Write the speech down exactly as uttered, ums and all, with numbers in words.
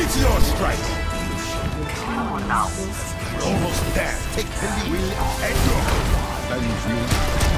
Meteor strike! We're almost there. Take the wheel and go!